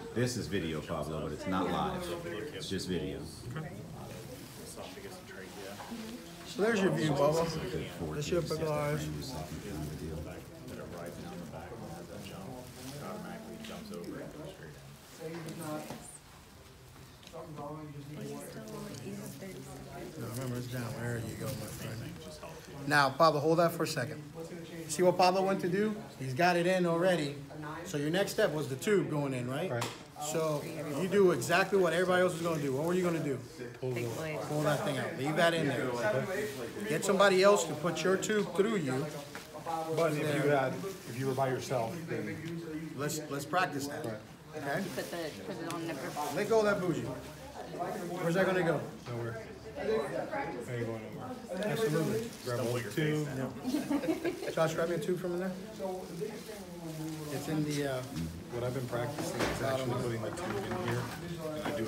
This is video, Pablo, but it's not live. It's just video. So there's your view, Bubba. That's your big eyes. No, remember, it's down. There you go, my friend. Now, Pablo, hold that for a second. See what Pablo went to do? He's got it in already. So your next step was the tube going in, right? Right. So you do exactly what everybody else is going to do. What were you going to do? Pull that thing out. Leave that in there. Get somebody else to put your tube through you. But if you were by yourself, then let's practice that. Okay. Put it on number 5. Let go of that bougie. Where's that going to go? nowhere. Ain't going nowhere. Absolutely. Grab hold of your tube. Josh, grab me a tube from in there. It's in the. What I've been practicing is actually putting the tube in here, and I do